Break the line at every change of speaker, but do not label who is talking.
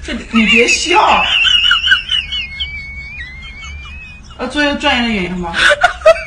这你别笑。作为专业的演员吗？